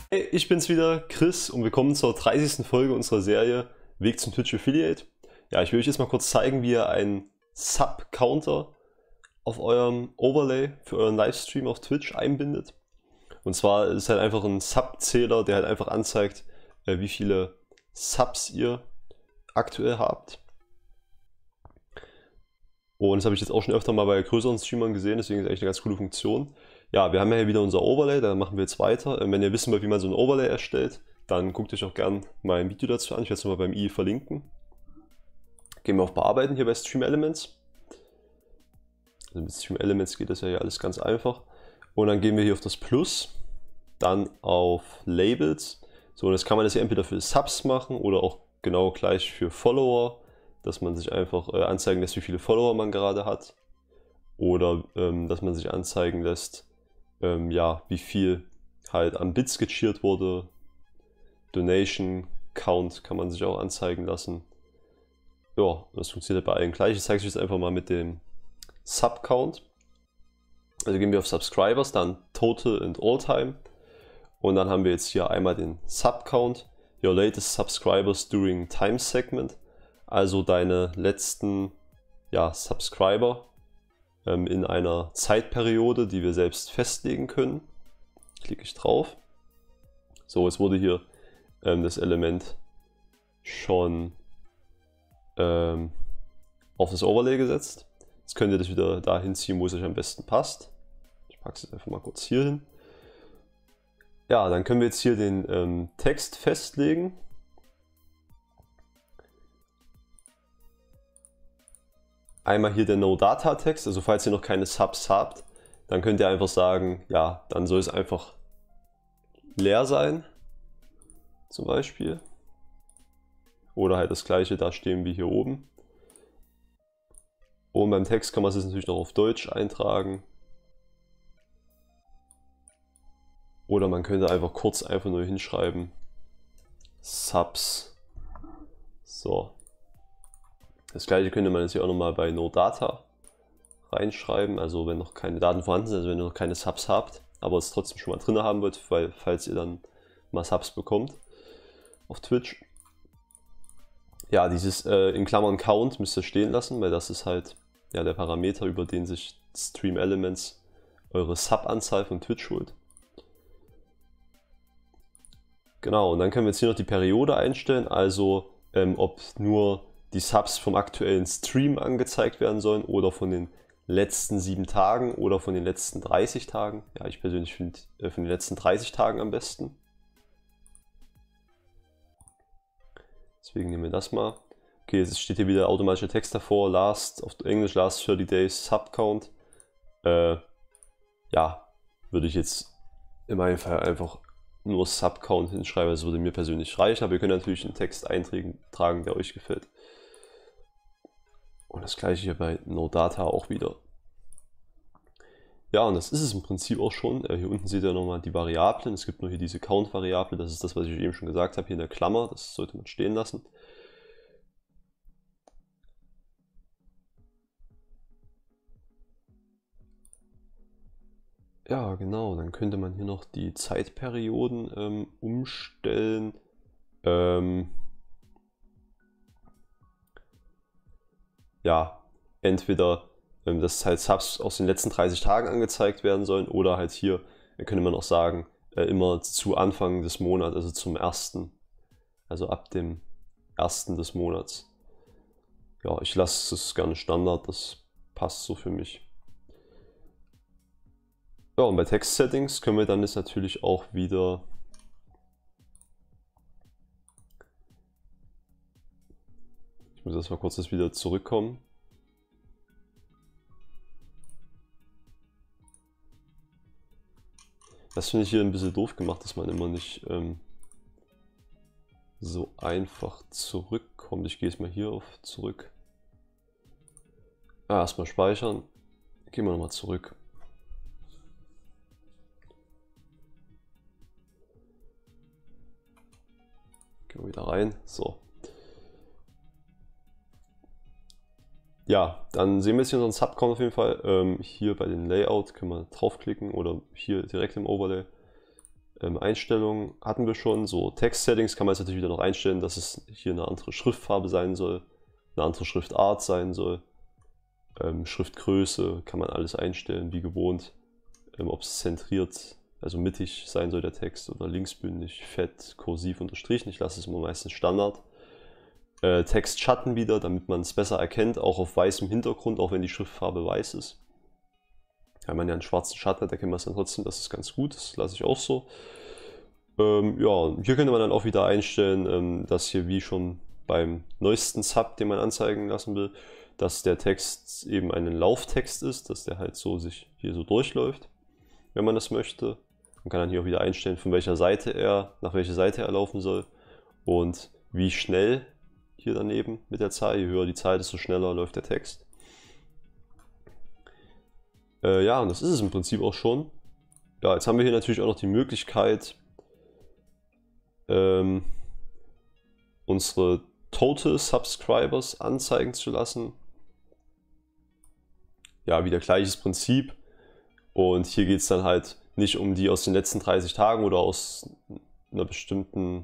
Hey, ich bin's wieder, Chris, und willkommen zur 30. Folge unserer Serie Weg zum Twitch Affiliate. Ja, ich will euch jetzt mal kurz zeigen, wie ihr einen Sub-Counter auf eurem Overlay für euren Livestream auf Twitch einbindet. Und zwar ist halt einfach ein Sub-Zähler, der halt einfach anzeigt, wie viele Subs ihr aktuell habt. Und das habe ich jetzt auch schon öfter mal bei größeren Streamern gesehen, deswegen ist es eigentlich eine ganz coole Funktion. Ja, wir haben ja hier wieder unser Overlay, da machen wir jetzt weiter. Wenn ihr wissen wollt, wie man so ein Overlay erstellt, dann guckt euch auch gern mein Video dazu an. Ich werde es nochmal beim i verlinken. Gehen wir auf Bearbeiten hier bei Stream Elements. Also mit Stream Elements geht das ja hier alles ganz einfach. Und dann gehen wir hier auf das Plus, dann auf Labels. So, und jetzt kann man das hier entweder für Subs machen oder auch genau gleich für Follower, dass man sich einfach anzeigen lässt, wie viele Follower man gerade hat. Oder dass man sich anzeigen lässt, ja, wie viel halt an Bits gecheert wurde. Donation Count kann man sich auch anzeigen lassen. Ja, das funktioniert bei allen gleich. Ich zeige euch jetzt einfach mal mit dem Sub Count. Also gehen wir auf Subscribers, dann Total and All Time. Und dann haben wir jetzt hier einmal den Sub Count. Your latest subscribers during time segment. Also deine letzten Subscriber in einer Zeitperiode, die wir selbst festlegen können. Klicke ich drauf. So, jetzt wurde hier das Element schon auf das Overlay gesetzt. Jetzt könnt ihr das wieder dahin ziehen, wo es euch am besten passt. Ich packe es jetzt einfach mal kurz hier hin. Ja, dann können wir jetzt hier den Text festlegen. Einmal hier der No-Data-Text, also falls ihr noch keine Subs habt, dann könnt ihr einfach sagen, ja, dann soll es einfach leer sein, zum Beispiel. Oder halt das gleiche da stehen wie hier oben. Und beim Text kann man es jetzt natürlich noch auf Deutsch eintragen. Oder man könnte einfach kurz einfach nur hinschreiben, Subs. So. Das gleiche könnte man jetzt hier auch nochmal bei No Data reinschreiben, also wenn noch keine Daten vorhanden sind, also wenn ihr noch keine Subs habt, aber es trotzdem schon mal drin haben wollt, weil falls ihr dann mal Subs bekommt auf Twitch. Ja, dieses in Klammern Count müsst ihr stehen lassen, weil das ist halt ja der Parameter, über den sich Stream Elements eure Sub-Anzahl von Twitch holt. Genau, und dann können wir jetzt hier noch die Periode einstellen, also ob nur die Subs vom aktuellen Stream angezeigt werden sollen oder von den letzten 7 Tagen oder von den letzten 30 Tagen. Ja, ich persönlich finde von den letzten 30 Tagen am besten. Deswegen nehmen wir das mal. Okay, jetzt steht hier wieder automatischer Text davor. Last, auf Englisch, last 30 days Sub Count. Ja, würde ich jetzt in meinem Fall einfach nur Sub Count hinschreiben. Das würde mir persönlich reichen, aber ihr könnt natürlich einen Text eintragen, der euch gefällt. Und das gleiche hier bei No Data auch wieder. Ja, und das ist es im Prinzip auch schon. Hier unten seht ihr nochmal die Variablen. Es gibt nur hier diese Count-Variable. Das ist das, was ich eben schon gesagt habe, hier in der Klammer. Das sollte man stehen lassen. Ja, genau. Dann könnte man hier noch die Zeitperioden umstellen. Ja, entweder dass halt Subs aus den letzten 30 Tagen angezeigt werden sollen oder halt hier könnte man auch sagen, immer zu Anfang des Monats, also zum 1., also ab dem 1. des Monats. Ja, ich lasse es gerne Standard, das passt so für mich. Ja, und bei Text-Settings können wir dann jetzt natürlich auch wieder ich muss erst mal kurz wieder zurückkommen. Das finde ich hier ein bisschen doof gemacht, dass man immer nicht so einfach zurückkommt. Ich gehe jetzt mal hier auf zurück. Erstmal speichern. Gehen wir nochmal zurück. Gehen wir wieder rein. So. Ja, dann sehen wir jetzt hier unseren Subcount auf jeden Fall. Hier bei den Layout können wir draufklicken oder hier direkt im Overlay. Einstellungen hatten wir schon. So Text-Settings kann man jetzt natürlich wieder noch einstellen, dass es hier eine andere Schriftfarbe sein soll, eine andere Schriftart sein soll. Schriftgröße kann man alles einstellen, wie gewohnt. Ob es zentriert, also mittig sein soll der Text oder linksbündig, fett, kursiv, unterstrichen. Ich lasse es immer meistens Standard. Textschatten wieder, damit man es besser erkennt, auch auf weißem Hintergrund, auch wenn die Schriftfarbe weiß ist. Wenn man ja einen schwarzen Schatten hat, erkennt man es dann trotzdem, das ist ganz gut, das lasse ich auch so. Ja, hier könnte man dann auch wieder einstellen, dass hier wie schon beim neuesten Sub, den man anzeigen lassen will, dass der Text eben ein Lauftext ist, dass der halt so sich hier so durchläuft, wenn man das möchte. Man kann dann hier auch wieder einstellen, von welcher Seite nach welcher Seite er laufen soll und wie schnell hier daneben mit der Zahl. Je höher die Zahl, desto schneller läuft der Text. Ja, und das ist es im Prinzip auch schon. Ja, jetzt haben wir hier natürlich auch noch die Möglichkeit, unsere Total Subscribers anzeigen zu lassen. Ja, wieder gleiches Prinzip. Und hier geht es dann halt nicht um die aus den letzten 30 Tagen oder aus einer bestimmten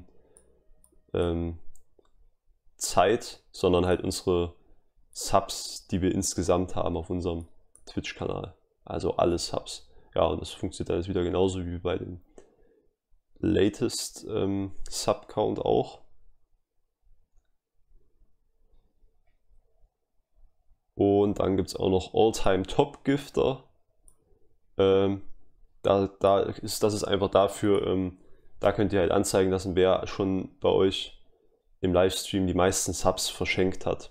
Zeit, sondern halt unsere Subs, die wir insgesamt haben auf unserem Twitch-Kanal. Also alle Subs. Ja, und das funktioniert dann jetzt wieder genauso wie bei dem latest Sub-Count auch. Und dann gibt es auch noch All-Time-Top-Gifter. Das ist einfach dafür, da könnt ihr halt anzeigen lassen, wer schon bei euch im Livestream die meisten Subs verschenkt hat.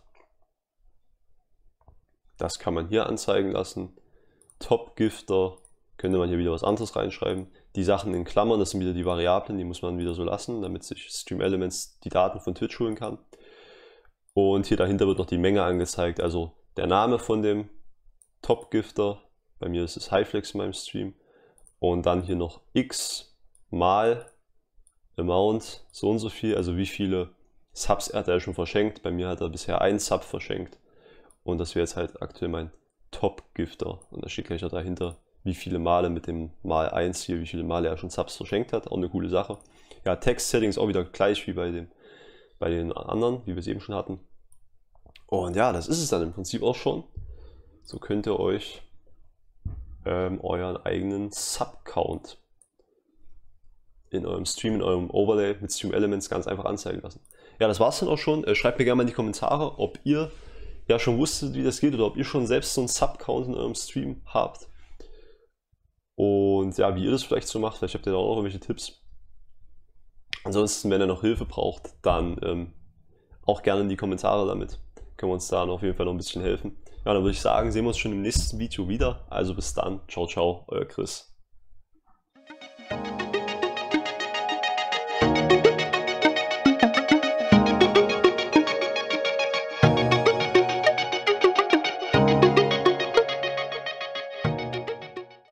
Das kann man hier anzeigen lassen. Top-Gifter, könnte man hier wieder was anderes reinschreiben. Die Sachen in Klammern, das sind wieder die Variablen, die muss man wieder so lassen, damit sich Stream Elements die Daten von Twitch holen kann. Und hier dahinter wird noch die Menge angezeigt, also der Name von dem Top-Gifter. Bei mir ist es Highflex in meinem Stream. Und dann hier noch X mal Amount, so und so viel, also wie viele Subs hat er schon verschenkt. Bei mir hat er bisher einen Sub verschenkt. Und das wäre jetzt halt aktuell mein Top-Gifter. Und da steht gleich noch dahinter, wie viele Male mit dem mal 1 hier, wie viele Male er schon Subs verschenkt hat. Auch eine coole Sache. Ja, Text-Settings auch wieder gleich wie bei den anderen, wie wir es eben schon hatten. Und ja, das ist es dann im Prinzip auch schon. So könnt ihr euch euren eigenen Sub-Count in eurem Stream, in eurem Overlay mit Stream Elements ganz einfach anzeigen lassen. Ja, das war's dann auch schon. Schreibt mir gerne mal in die Kommentare, ob ihr ja schon wusstet, wie das geht oder ob ihr schon selbst so einen Sub-Count in eurem Stream habt. Und ja, wie ihr das vielleicht so macht. Vielleicht habt ihr da auch noch irgendwelche Tipps. Ansonsten, wenn ihr noch Hilfe braucht, dann auch gerne in die Kommentare damit. Können wir uns da auf jeden Fall noch ein bisschen helfen. Ja, dann würde ich sagen, sehen wir uns schon im nächsten Video wieder. Also bis dann. Ciao, ciao, euer Chris.